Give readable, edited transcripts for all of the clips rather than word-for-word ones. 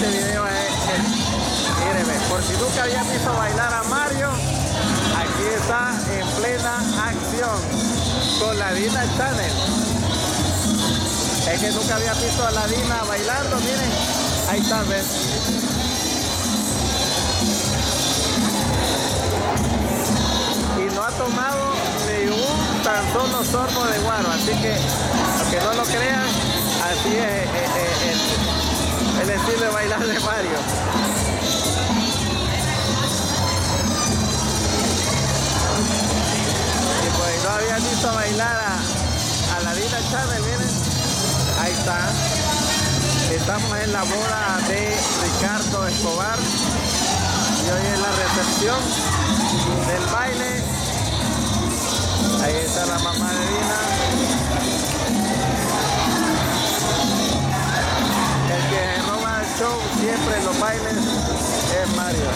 este video míreme, por si nunca había visto bailar a Mario, aquí está en plena acción con la Dina Channel. Es que nunca había visto a la Dina bailando, miren, ahí está, ¿ves? Y no ha tomado ni un tan solo sorbo de guaro, así que aunque no lo crean, así es el estilo de bailar de Mario. Y pues no había visto bailar a la Dina Channel, miren, ahí está. Estamos en la boda de Ricardo Escobar y hoy es la recepción del baile. Ahí está la mamá de Dina. El que roba el show siempre en los bailes es Mario.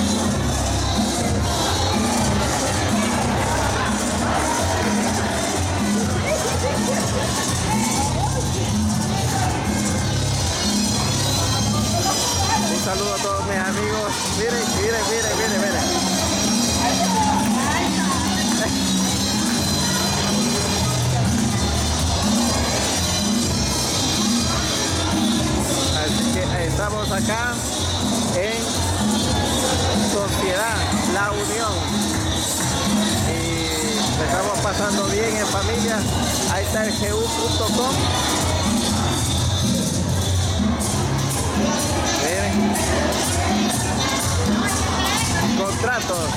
Un saludo a todos mis amigos. Miren, miren, miren, miren, miren. Así que estamos acá en Sociedad La Unión y le estamos pasando bien en familia. Ahí está el gu.com. Miren, contratos.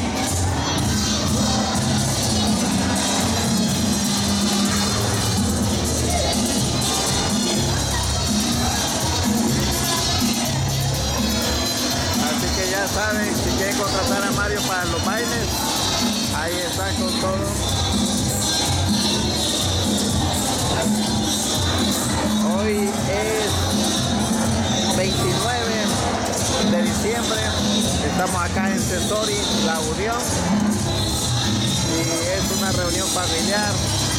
Así que ya saben, si quieren contratar a Mario para los bailes, ahí está con todo. Hoy es 29 de diciembre, estamos acá en Sensori, La Unión, y es una reunión familiar.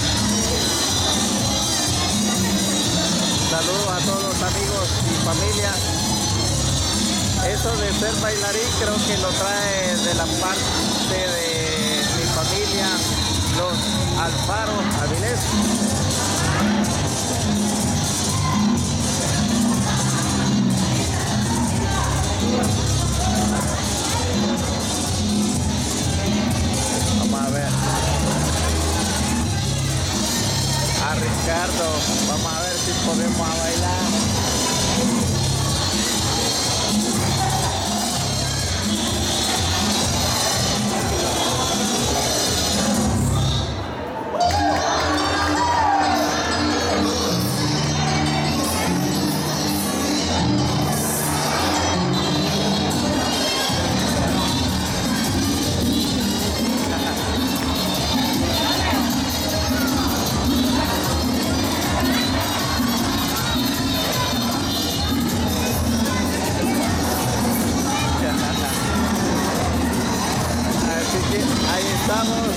Saludos a todos los amigos y familia. Eso de ser bailarín creo que lo trae de la parte de mi familia, los Alfaro Avilés. Vamos a ver a Ricardo, vamos a ver si podemos bailar. Ahí estamos.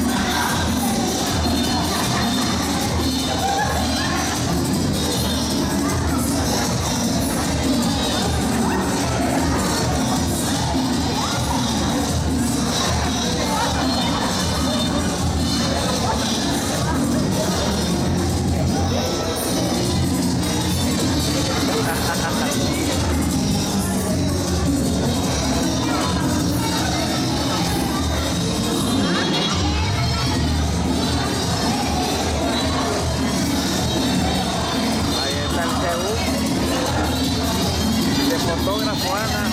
Fotógrafo Ana.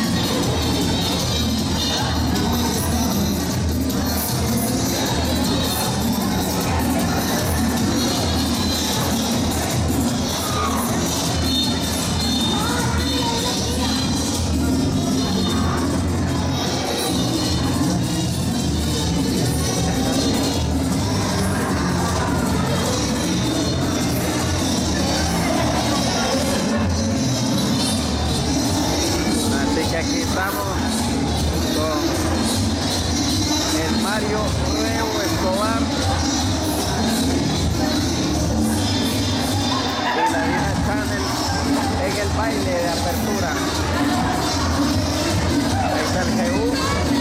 Aquí estamos con el Mario Nuevo Escobar y la Dina Channel en el baile de apertura. Ahí está el GU.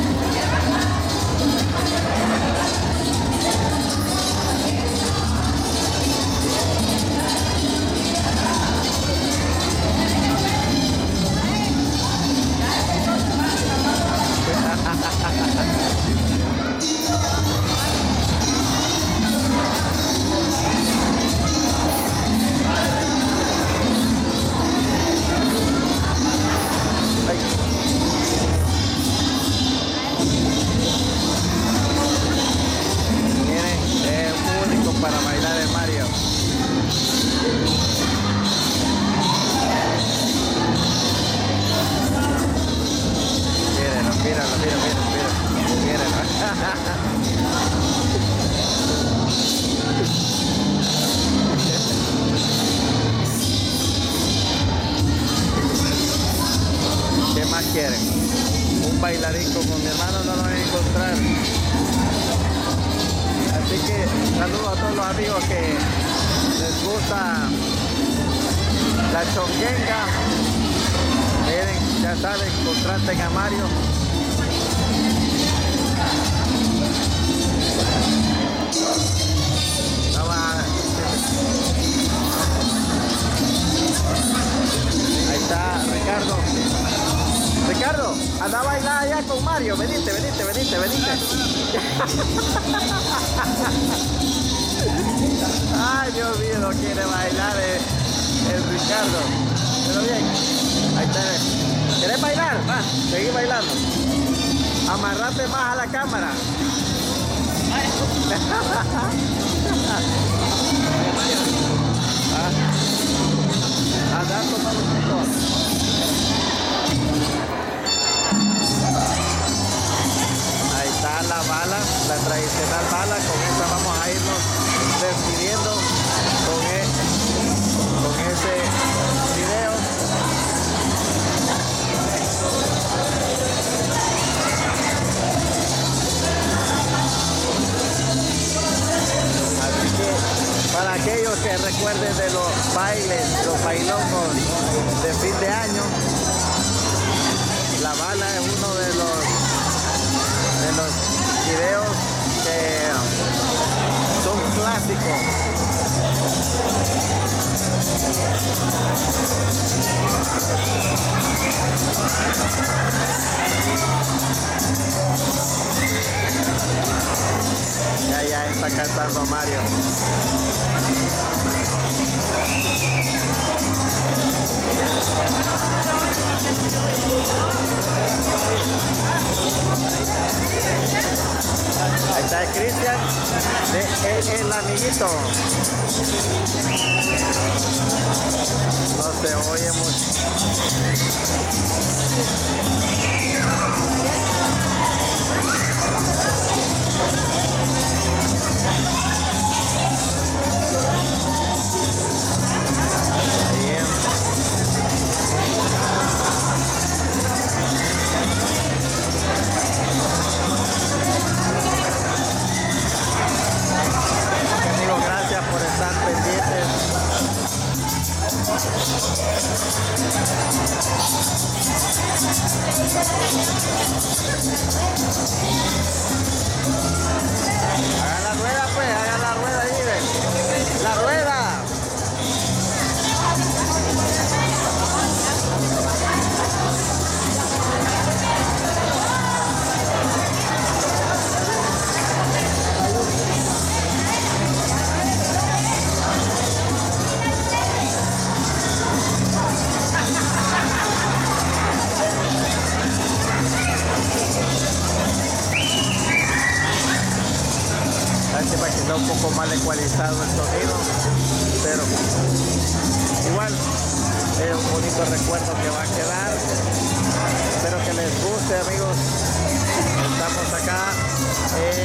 Para bailar el Mario. Mírenlo, mírenlo, mírenlo, mírenlo. ¿Qué más quieren? Un bailarín como mi hermano no lo van a encontrar. Así que saludo a todos los amigos que les gusta la chonguenga. Miren, ya saben, contraten a Mario. Ahí está Ricardo. Ricardo, anda a bailar allá con Mario. Venite, venite, venite, venite. Ay, Dios mío, no quiere bailar el Ricardo. Pero bien, ahí está. ¿Querés bailar? Va, seguí bailando. Amarrate más a la cámara. Andar con los. Ahí está la bala, la tradicional bala. Con esta vamos a irnos despidiendo con ese video. Así que para aquellos que recuerden de los bailes, los bailongos de fin de año, la bala es uno de los videos que son clásicos. Ya está cantando Mario. Ahí está Cristian, el amiguito. No se oye mucho. Amigos, gracias por estar pendientes. Hagan la rueda, pues, hagan la rueda ahí, ven. La rueda. Para que sea un poco más ecualizado el sonido, pero igual es un bonito recuerdo que va a quedar. Espero que les guste, amigos. Estamos acá en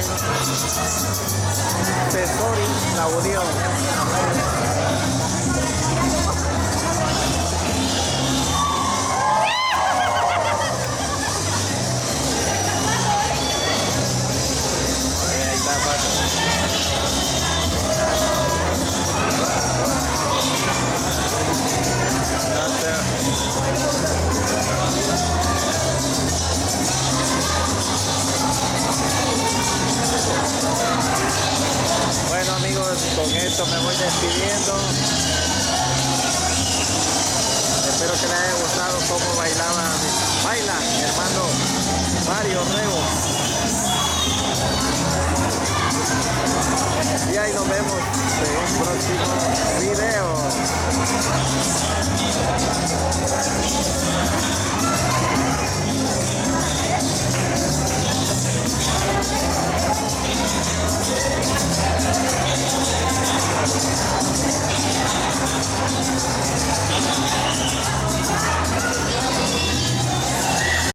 Tesori, La Unión. voy despidiendo. Espero que les haya gustado cómo baila mi hermano Mario Rego. Y ahí nos vemos en un próximo video.